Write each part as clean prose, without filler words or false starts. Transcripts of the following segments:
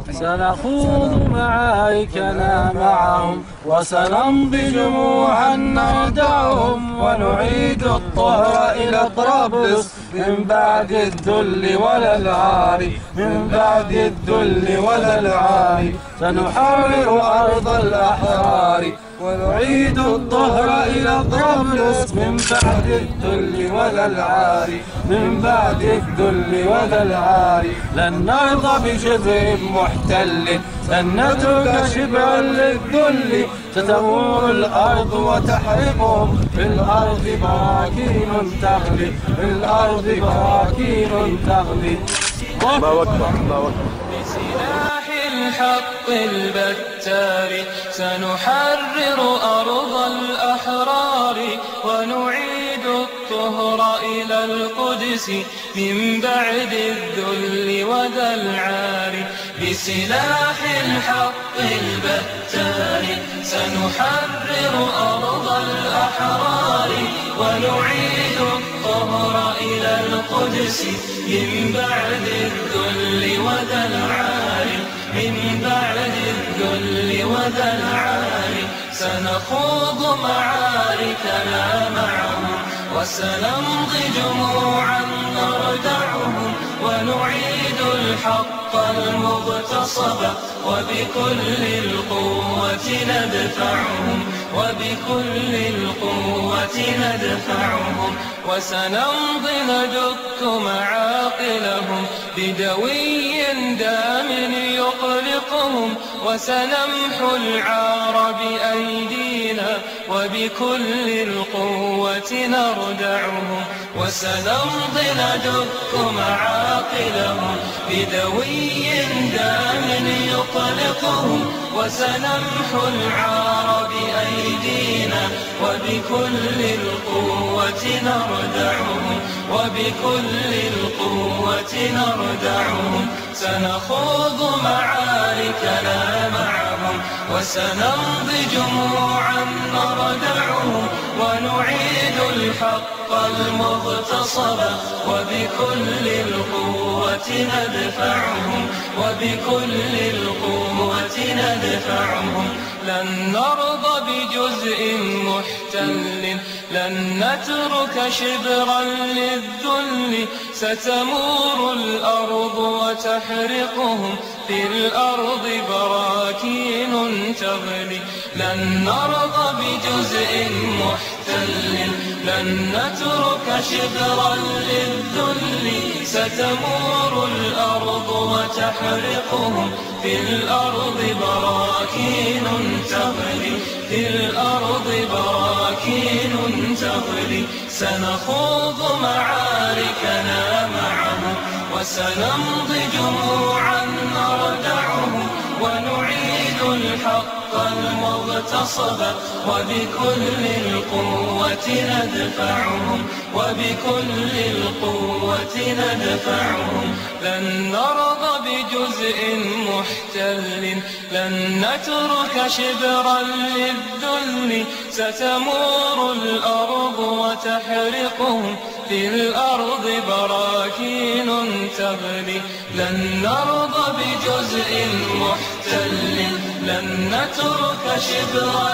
سنخوض معاركنا معهم وسنمضي جموعا نردعهم، ونعيد الطهر إلى طرابلس من بعد الذل ولا العار، من بعد الذل ولا العار. سنحرر أرض الأحرار ونعيد الطهر إلى طرابلس من بعد الذل ولا العار، من بعد الذل ولا العار. لن نرضى بجزء محتل، لن نترك شبعا للذل. ستمور الأرض وتحرقهم، في الأرض براكين تغلي، في الأرض براكين تغلي. الله أكبر، الله أكبر. بسلاح الحق البتار سنحرر أرض الأحرار، ونعيد الطهر إلى القدس من بعد الذل وذا العار. بسلاح الحق البتار سنحرر أرض الأحرار، ونعيد الطهر إلى القدس من بعد الذل وذا العار، من بعد الذل وذا العار. سنخوض معاركنا معهم وسنمضي جموعا نردعهم، ونعيد الحق المغتصب وبكل القوة ندفعهم، وبكل القوة ندفعهم. وسنمضي ندك معاقلهم بدوي دام يقلقهم، وسنمحو العار بأيدينا وبكل القوة نردعهم. وسنمضي ندك معاقلهم بدوي دام يقلقهم، وسنمحو العار بأيدينا وبكل القوة نردعهم، وبكل القوة نردعهم. سنخوض معاركنا معهم وسنمضي جموعا نردعهم، ونعيد الحق المغتصب وبكل القوة ندفعهم، وبكل القوة ندفعهم. لن نرضى بجزء محتل، لن نترك شبرا للذل. ستمور الأرض وتحرقهم، في الأرض براكين تغلي. لن نرضى بجزء محتل، لن نترك شبرا للذل. ستمور الأرض وتحرقهم، في الأرض براكين تغلي، في الأرض براكين تغلي. سنخوض معاركنا معهم وسنمضي جموعا نردعهم، ونعيد الحق المغتصب وبكل القوة ندفعهم، وبكل القوة ندفعهم. لن نرضى بجزء محتل، لن نترك شبرا للذل. ستمور الأرض وتحرقهم، في الأرض براكين تغلي. لن نرضى بجزء محتل، لن نترك شبرا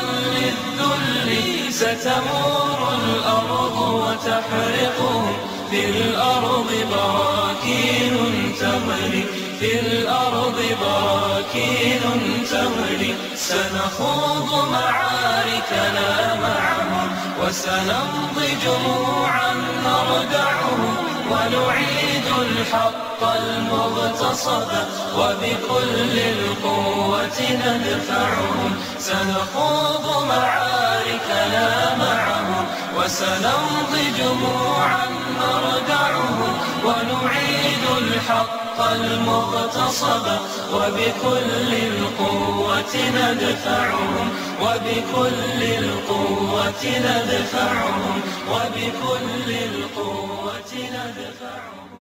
للذل. ستمور الأرض وتحرقهم، في الأرض براكين تغلي، في الأرض براكين تغلي. سنخوض معاركنا معهم وسنمضي جموعا نردعهم، ونعيد الحق المغتصب وبكل القوة ندفعهم. سنخوض معاركنا معهم وسنمضي جموعا نردعهم، ونعيد الحق المغتصب وبكل القوة ندفعهم، وبكل القوة ندفعهم، وبكل القوة ندفعهم.